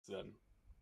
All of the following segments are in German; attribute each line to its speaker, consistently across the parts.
Speaker 1: werden.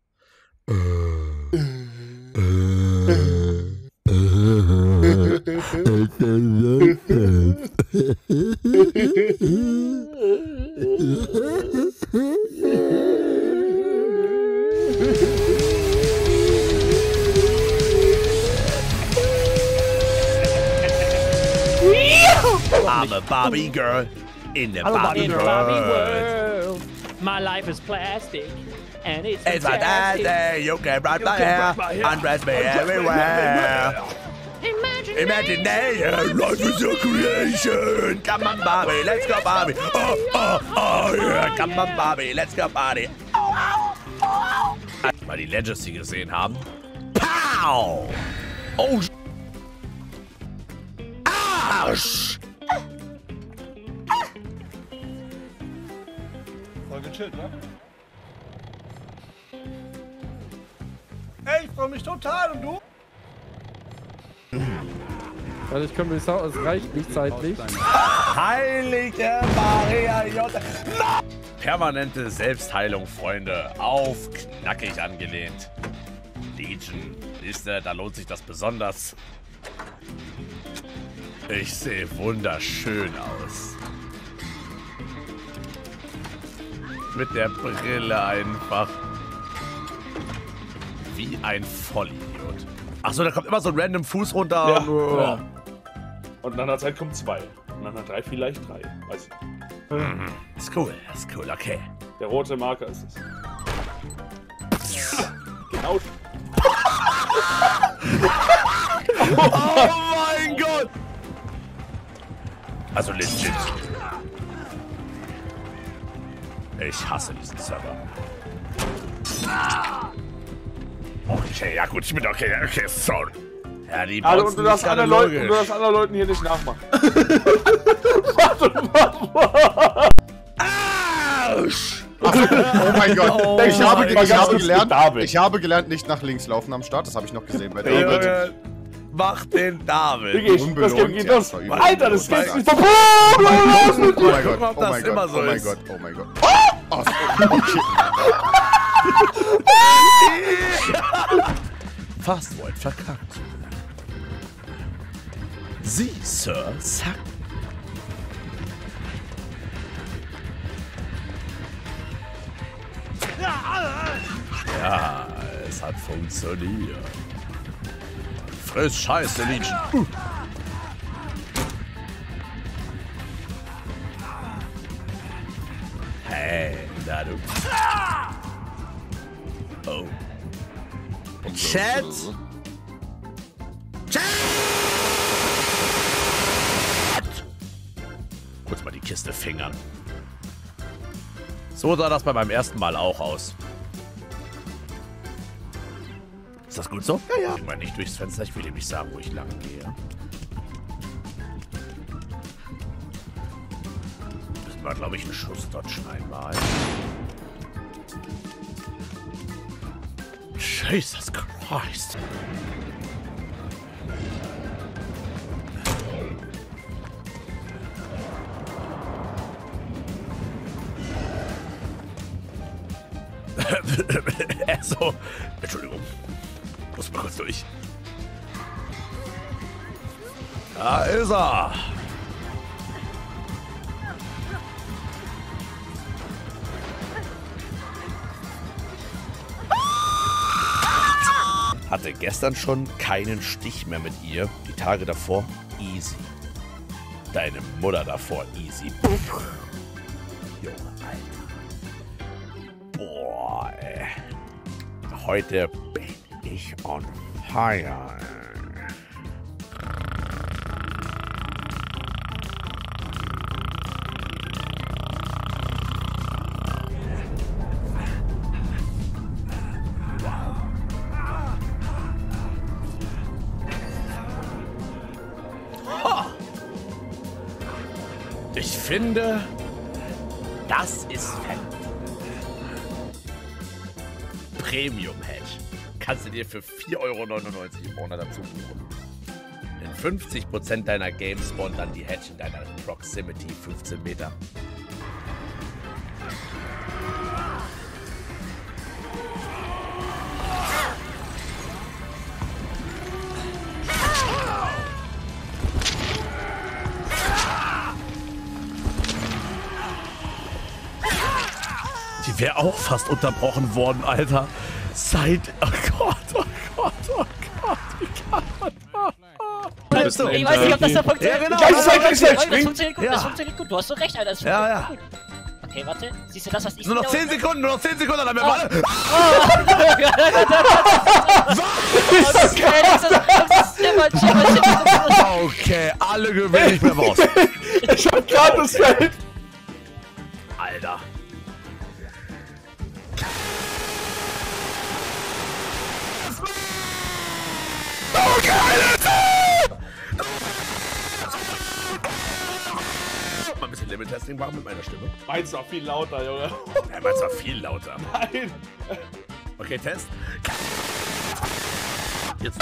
Speaker 2: I'm a Barbie girl in the Barbie world.
Speaker 3: My life is plastic, and it's
Speaker 2: It's
Speaker 3: fantastic.
Speaker 2: fantastic. You can ride my hair, undress me everywhere. Imagination, life is your creation. Come on, Barbie, let's go, Barbie. Oh, oh, oh, yeah. Come on, Barbie, let's go, Barbie. Mal die Legacy gesehen haben. Pow! Oh, Arsch!
Speaker 1: Voll gechillt, ne? Ey, ich freu mich total, und du?
Speaker 4: Also ich kann mir sagen, es reicht nicht zeitlich.
Speaker 2: Heilige Maria Jota. Permanente Selbstheilung, Freunde. Auf knackig angelehnt. Legion. Siehste, da lohnt sich das besonders. Ich sehe wunderschön aus. Mit der Brille einfach. Wie ein Vollidiot. Achso, da kommt immer so ein random Fuß runter.
Speaker 1: Ja, ja. Und nach einer Zeit kommt 2. Und nach einer 3 vielleicht 3. Weiß ich.
Speaker 2: Ist cool, okay.
Speaker 1: Der rote Marker ist es. Genau.
Speaker 2: Oh mein Gott! Also legit. Ich hasse diesen Server. Okay, ja gut, ich bin okay, sorry. Ja, die
Speaker 1: Also,
Speaker 2: bouncen
Speaker 1: und du darfst
Speaker 2: nicht
Speaker 1: anderen
Speaker 2: gerade
Speaker 1: Leuten,
Speaker 2: logisch.
Speaker 1: hier nicht nachmachen.
Speaker 2: Arsch!
Speaker 5: Oh mein Gott.
Speaker 2: Oh
Speaker 5: ich habe
Speaker 1: gelernt.
Speaker 5: gelernt, nicht nach links laufen am Start. Das habe ich noch gesehen bei David.
Speaker 2: Junge, mach den David.
Speaker 1: Das
Speaker 5: Unbelohnt,
Speaker 1: geht
Speaker 5: ja,
Speaker 1: los.
Speaker 5: das war übel.
Speaker 1: Alter, das geht nicht verboten.
Speaker 5: Oh mein Gott,
Speaker 2: Guck mal, ob das immer so
Speaker 5: oh mein
Speaker 2: ist.
Speaker 5: Gott, oh mein Gott. Oh, okay.
Speaker 2: Fast Void verkackt. Sie, Sir, sack. Ja, es hat funktioniert. Friss Scheiße, Legion. Hey, da du. Oh. Chat! Chat! Kurz mal die Kiste fingern. So sah das bei meinem ersten Mal auch aus. Ist das gut so? Ja, ja. Ich meine nicht durchs Fenster, ich will ihm nicht sagen, wo ich lang gehe. Das war, glaube ich, ein Schuss dort scheinbar. Jesus Christ. So, Entschuldigung. Muss mal kurz durch. Da ist er. Hatte gestern schon keinen Stich mehr mit ihr. Die Tage davor easy. Deine Mutter davor easy. Puff. Junge, Alter. Boah, ey. Heute bin ich on fire. Ich finde, das ist fett. Premium Hedge. Kannst du dir für 4,99 € im Monat dazu buchen. In 50% deiner Games spawnt dann die Hedge in deiner Proximity 15 Meter. wäre auch fast unterbrochen worden, Alter. Oh Gott, oh Gott, oh Gott. Wie kann man das?
Speaker 3: Ich weiß nicht, ob das da funktioniert.
Speaker 2: Ja, genau.
Speaker 3: Das funktioniert gut, das funktioniert gut. Du hast so recht, Alter. Das funktioniert gut. Okay, warte. Siehst du das, was ich...
Speaker 2: Nur noch 10 Sekunden, dann haben wir mal. Okay, alle gewinnen, ich bin raus.
Speaker 1: Ich hab gerade das Feld.
Speaker 2: Alter. Mal ein bisschen Level-Testing machen mit meiner Stimme.
Speaker 1: Meins war viel lauter, Junge.
Speaker 2: Ja, meins war viel lauter.
Speaker 1: Nein.
Speaker 2: Okay, Test. Jetzt.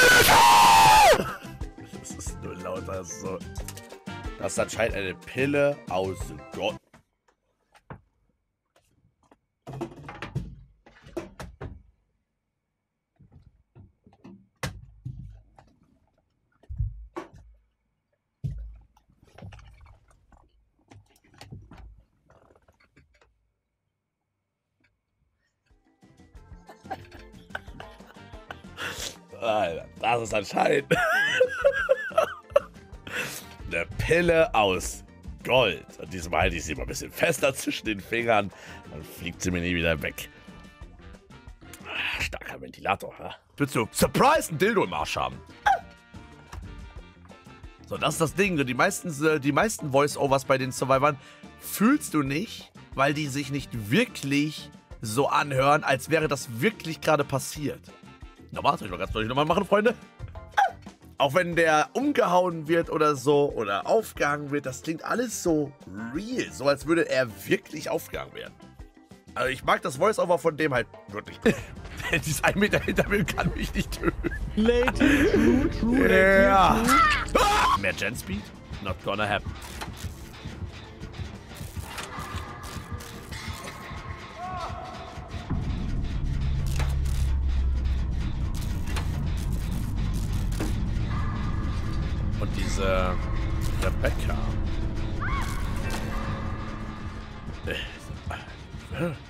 Speaker 2: Das ist nur lauter. So. Das ist anscheinend eine Pille aus Gott. Alter, das ist anscheinend eine Pille aus Gold. Und diesmal halte ich sie mal ein bisschen fester zwischen den Fingern. Dann fliegt sie mir nie wieder weg. Starker Ventilator, ha? Willst du Surprise ein Dildo im Arsch haben? So, das ist das Ding. Die meisten Voice-Overs bei den Survivern fühlst du nicht, weil die sich nicht wirklich so anhören, als wäre das wirklich gerade passiert. Nochmal, soll ich mal ganz deutlich nochmal machen, Freunde? Auch wenn der umgehauen wird oder so, oder aufgehangen wird, das klingt alles so real, so als würde er wirklich aufgehangen werden. Also ich mag das Voice-Over von dem halt wirklich. Dieses 1 Meter hinter mir kann mich nicht töten. Ja. Mehr Gen Speed? Not gonna happen. Und diese Rebecca.